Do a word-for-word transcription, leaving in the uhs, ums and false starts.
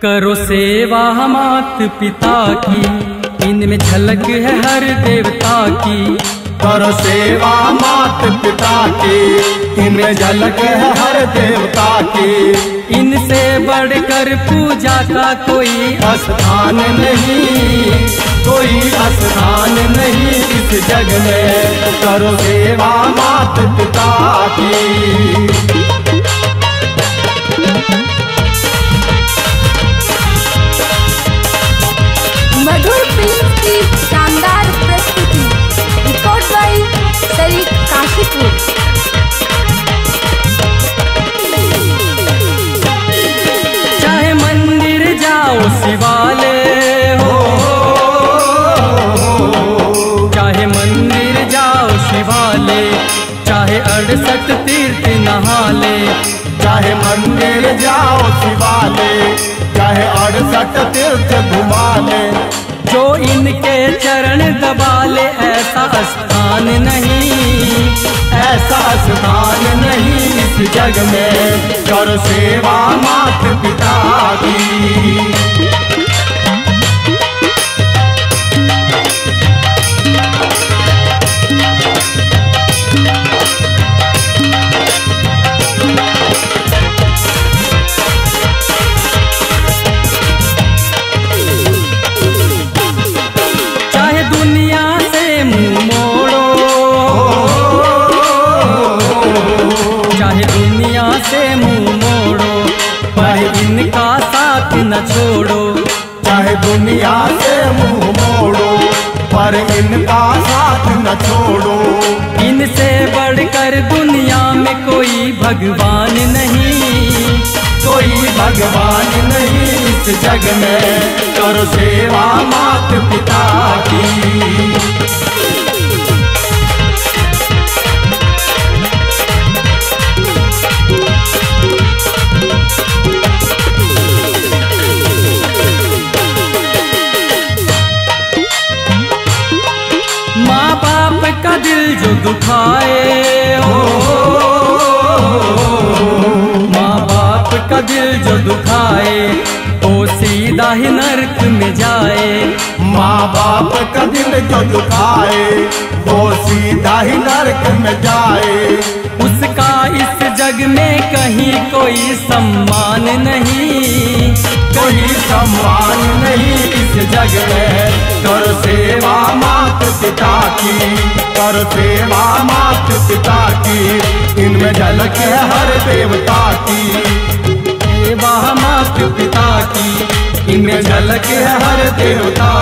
करो सेवा मात पिता की, इनमें झलक है हर देवता की। करो सेवा मात पिता की, इनमें झलक है हर देवता की। इनसे बढ़कर पूजा का कोई स्थान नहीं, कोई स्थान नहीं इस जग में। करो सेवा मात पिता की। मधुर फिल्म की शानदार प्रस्तुति, रिकॉर्ड बाय सरित काशीपुर। चाहे मंदिर जाओ शिवालय हो, चाहे मंदिर जाओ शिवालय, चाहे अड़सठ तीर्थ नहा ले। चाहे मंदिर जाओ शिवालय, चाहे अड़सठ तीर्थ घुमा ले। जो इनके चरण दबा ले ऐसा स्थान नहीं, ऐसा स्थान नहीं इस जग में। करो सेवा मात पिता की। इनका साथ न छोड़ो। चाहे दुनिया से मुंह मोड़ो, पर इनका साथ न छोड़ो। इनसे बढ़कर दुनिया में कोई भगवान नहीं, कोई भगवान नहीं इस जग में। करो सेवा मात पिता की। माँ बाप का दिल जो दुखाए हो, माँ बाप का दिल जो दुखाए वो सीधा ही नरक में जाए। माँ बाप का दिल जो दुखाए वो सीधा ही नरक में जाए। उसका इस जग में कहीं कोई सम्मान नहीं, कोई सम्मान नहीं इस जग में। करो सेवा मात पिता की। करो सेवा मात पिता की। इनमें झलक है हर देवता की। सेवा मात पिता की, इनमें झलक है हर देवता